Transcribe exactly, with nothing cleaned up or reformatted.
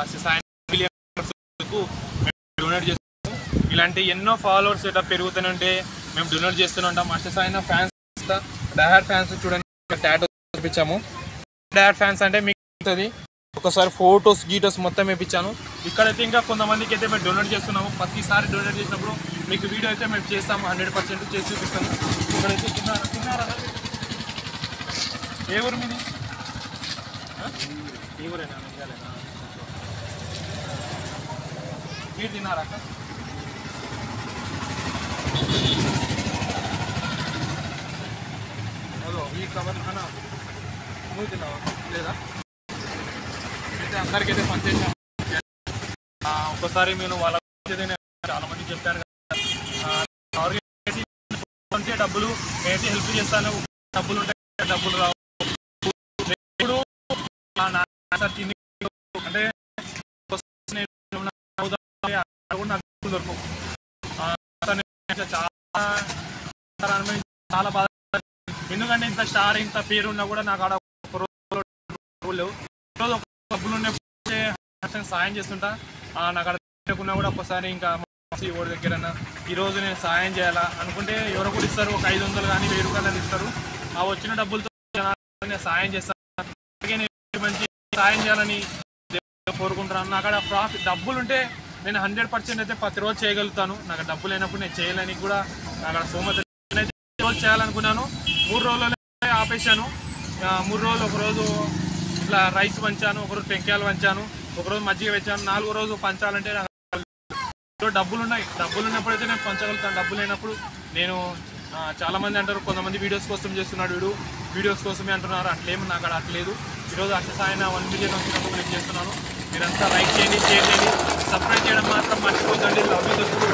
Donate చేస్తాము. ఇలాంటి ఎన్నో ఫాలోవర్స్ ఇట్లా పెరుగుతూనే ఉంటే మేము డొనేట్ చేస్తూనే ఉంటాం. అష్టసాయిన ఫ్యాన్స్ డైహార్డ్ ఫ్యాన్స్ చూడండి, టాటో చూపించాము. డైహార్డ్ ఫ్యాన్స్ అంటే మీకు ఉంటుంది. ఒకసారి ఫోటోస్ గీటోస్ మొత్తం వేయించాను. ఇక్కడైతే ఇంకా కొంతమందికి అయితే మేము డొనేట్ చేస్తున్నాము. ప్రతిసారి డొనేట్ చేసినప్పుడు మీకు వీడియో అయితే మేము చేస్తాము, హండ్రెడ్ పర్సెంట్ చేసి చూపిస్తాము. ఇక్కడైతే తిన్నారా తిన్నారా ఏ ఊరు మీది? ఏ ఊరేనా? మీరు తిన్నారా అక్క? అదో ఈ కవర్ అన్నా నువ్వు తిన్నావా లేదా? అయితే అందరికైతే పని చేసాం. ఒక్కసారి నేను వాళ్ళ చాలా మంది చెప్పాను కదా, డబ్బులు నేనైతే హెల్ప్ చేస్తాను, డబ్బులు ఉంటాయి డబ్బులు రావు. ఇప్పుడు అంటే నాకు దొరకవు. చాలా చాలా బాధ, ఎందుకంటే ఇంత స్టార్ ఇంత పేరు ఉన్నా కూడా నాకు ఆడ లేవు. ఈరోజు ఒక డబ్బులు ఉన్నప్పుడు సాయం చేస్తుంటా. నాకు అక్కడ తినకున్నా కూడా ఒక్కసారి ఇంకా ఎవరి దగ్గర ఈరోజు నేను సాయం చేయాలా అనుకుంటే ఎవరో కూడా ఇస్తారు, ఒక ఐదు వందలు కానీ వెయ్యి రూపాయలు ఇస్తారు. ఆ వచ్చిన డబ్బులతో నేను సాయం చేస్తాను. అలాగే నేను మంచి సాయం చేయాలని కోరుకుంటున్నాను. నాకు అక్కడ ప్రాఫిట్ డబ్బులు ఉంటే నేను హండ్రెడ్ పర్సెంట్ అయితే ప్రతిరోజు చేయగలుగుతాను. నాకు డబ్బులు లేనప్పుడు నేను చేయలేని కూడా నాకు సోమత రోజు చేయాలనుకున్నాను. మూడు రోజుల్లో ఆపేశాను. మూడు రోజులు ఒకరోజు ఇట్లా రైస్ పంచాను, ఒకరోజు టెంకాయలు పంచాను, ఒకరోజు మజ్జిగ వచ్చాను. నాలుగో రోజు పంచాలంటే డబ్బులు ఉన్నాయి. డబ్బులు ఉన్నప్పుడు అయితే నేను పంచగలుగుతాను. డబ్బులు లేనప్పుడు నేను చాలామంది అంటారు, కొంతమంది వీడియోస్ కోసం చేస్తున్నాడు, వీడు వీడియోస్ కోసమే అంటున్నారు. అట్లేమో నాకు అక్కడ అట్లేదు. ఈరోజు అష్టసాయిన వన్ మిలియన్ వచ్చినప్పుడు నేను చేస్తున్నాను. మీరంతా లైక్ చేయండి, షేర్ చేయండి, సబ్స్క్రైబ్ చేయడం మాత్రం మర్చిపోకండి. లవ్ యూ దోస్తులు.